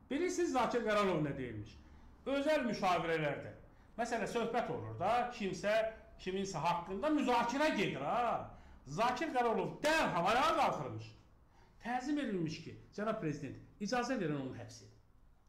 Bilirsiniz Zakir Qaralov nə deyilmiş? Özəl müşavirələrdə. Məsələn, söhbət olur da, kiminsə haqqında müzakirə gedir ha. Zakir Qaralov dərhal ayağa qalxırmış. Təzim edilmiş ki, cənab prezident, icazə verin onu həbs edin.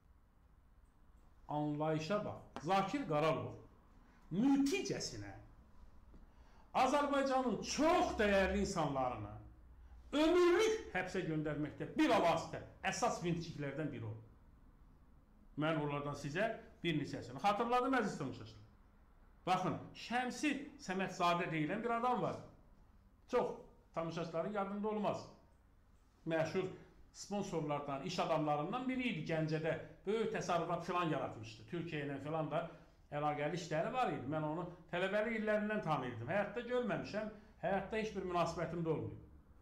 Anlayışa bax, Zakir Qaralov müticəsinə Azərbaycanın çox dəyərli insanlarına ömürlük həbsə göndərməkdə bir vasitə əsas vintiklərdən biri olur. Mən onlardan sizə bir neçəsini xatırladım, əziz tamaşaçılar. Baxın, Şəmsi Səmədzadə deyilən bir adam var. Çox tamaşaçıların yadında olmaz. Məşhur sponsorlardan, iş adamlarından biri idi. Gəncədə böyük təsərrüfat filan yaratmışdı. Türkiyə ilə filan da əlaqəli işləri var idi. Mən onu tələbəlik illərindən tanıyırdım. Həyatda görməmişəm, həyatda heç bir münasibətim də olmuyor.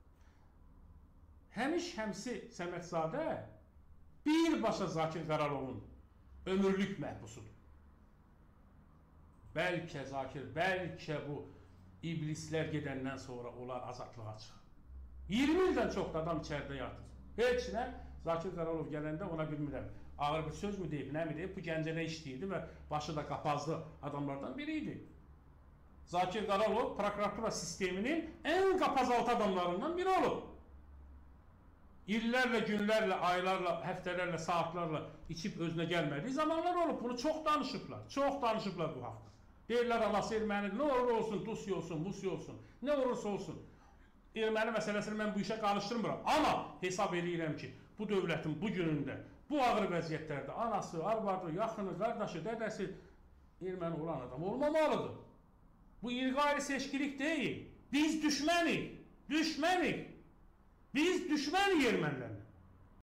Həmin Şəmsi Səmədzadə birbaşa Zakir Qaralovun ömürlük məhbusudur. Bəlkə Zakir, bəlkə bu iblislər gedəndən sonra onlar azadlığa çıxır. 20 ildən çox da adam içəridə yatır. Heç nə, Zakir Qaralov gələndə ona bilmirəm, ağır bir söz mü deyib, nə mi deyib, bu Gəncədə işləyirdi və başı da qapazlı adamlardan biri idi. Zakir Qaralov prokuratura sisteminin ən qapazaltı adamlarından biri olub. İllərlə, günlərlə, aylarla, həftələrlə, saatlarla içib özünə gəlmədiyi zamanlar olub. Bunu çox danışıblar. Çox danışıblar bu haqda. Deyirlər, anası ermənidir. Nə olur olsun, Tusi olsun, Musi olsun. Nə olursa olsun. Erməni məsələsini mən bu işə qarışdırmıram. Amma hesab edirəm ki, bu dövlətin bu günündə, bu ağır vəziyyətlərdə anası, arvadı, yaxını, qardaşı, dədəsi erməni olan adam olmamalıdır. Bu irqayri seçkilik deyil. Biz düşmənik. Düşmənik. Biz düşmənik ermənilərlə.